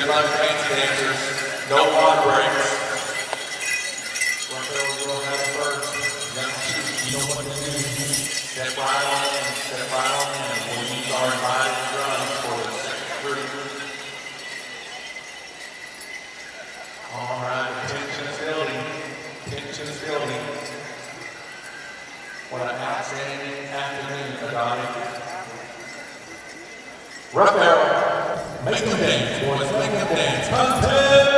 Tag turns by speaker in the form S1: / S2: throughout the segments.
S1: a bunch of fancy dancers. No water breaks. Raphael will have it first. You know what to do. Step right on in. Step right on in. We'll use our invited drums for the second group. All right, attention is building. Attention is building. What an outstanding afternoon, Adani. Raphael, make them dance, boys, make them dance. Contest!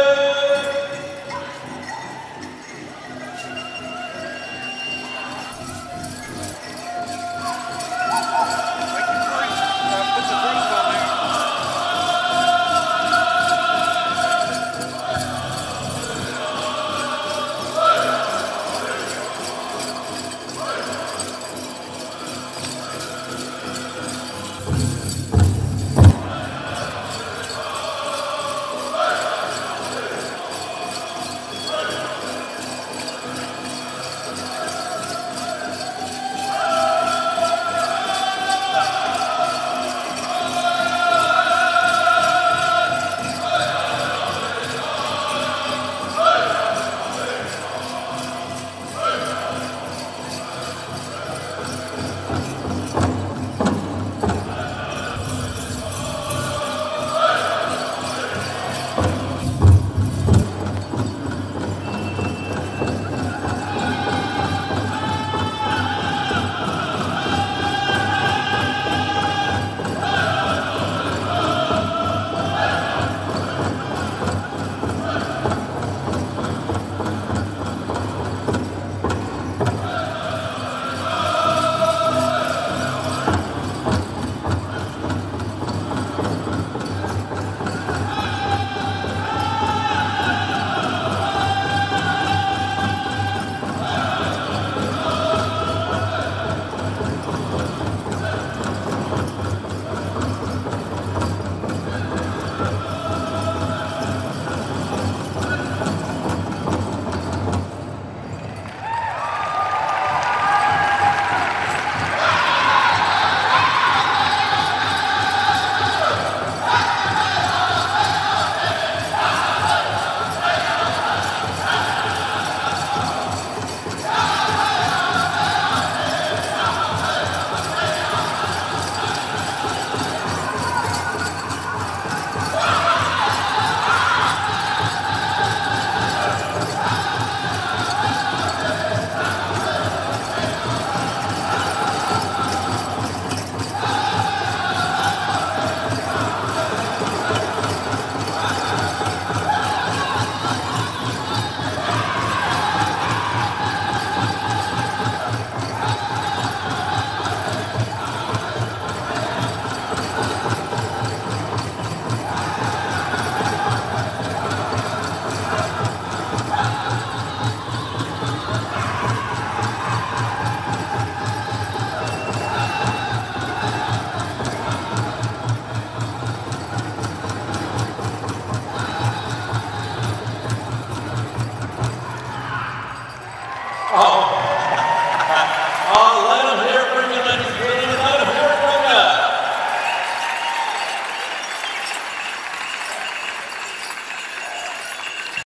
S1: Oh.